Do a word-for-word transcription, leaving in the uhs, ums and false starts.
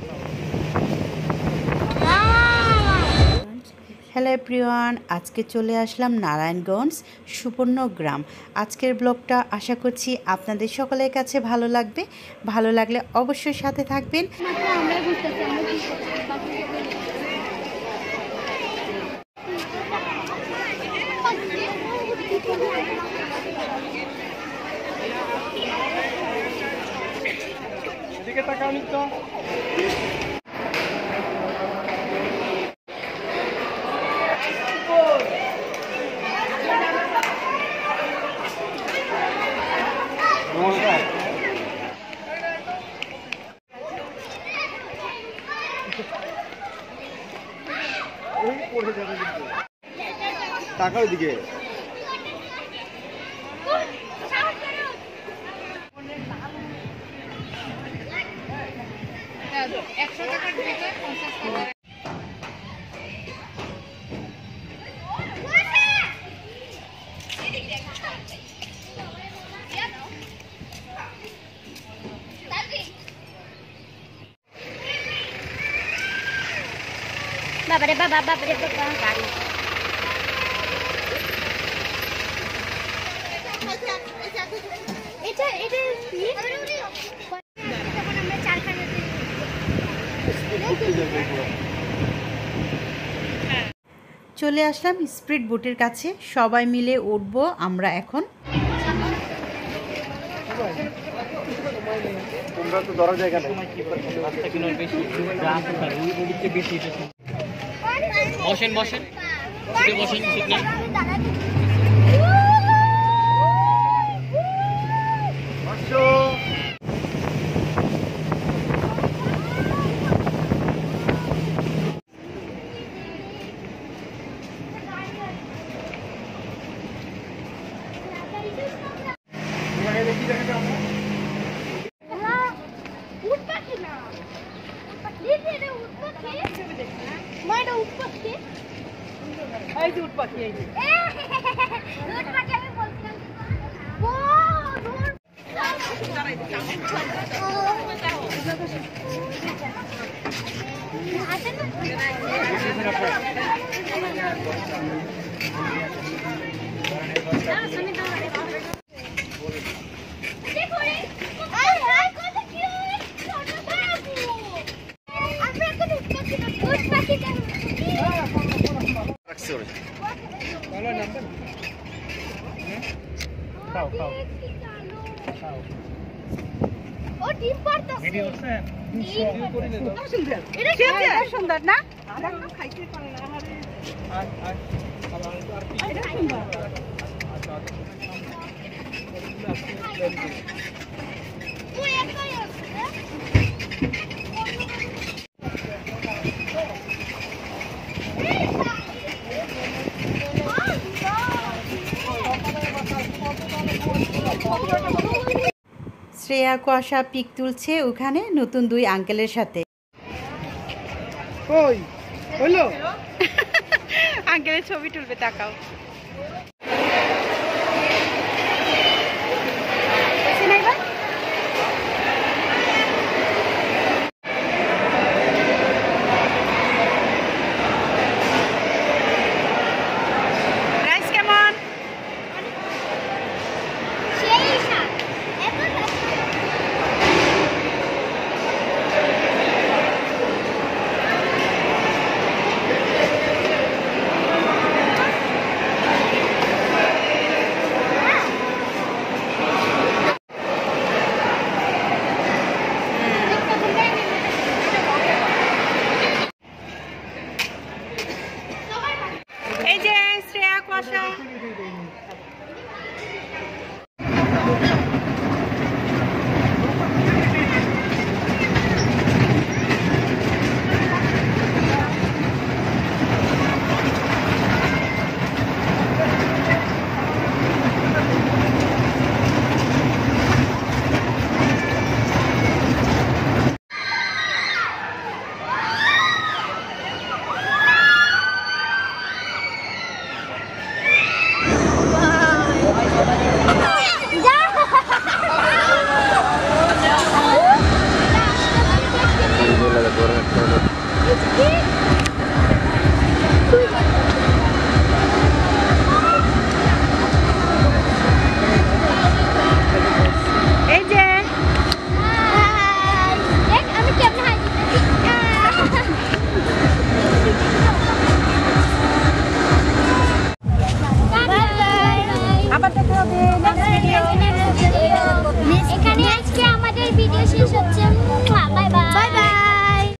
Hello everyone, আজকে চলে আসলাম নারায়ণগঞ্জ সুবর্ণগ্রাম। আজকের ব্লগটা আশা করছি আপনাদের সকলের কাছে ভালো লাগবে। ভালো লাগলে অবশ্যই সাথে থাকবেন। এদিকে তাকান তো। টাকার দিকে একশো টাকার দিকে পঞ্চাশ টাকা। বাবারে বাবা বাবারে বাবা গাড়ি এটা এটা আমরা চারখানা চলে আসলাম স্পিড বোটের কাছে, সবাই মিলে উঠবো আমরা এখন। তোমরা তো ধরার জায়গা নেই। বসেন বসেন বসেন সুন্দর না শ্রেয়া কুয়াশা পিক তুলছে ওখানে নতুন দুই আঙ্কেলের সাথে। আঙ্কেলের ছবি তুলবে, তাকাও।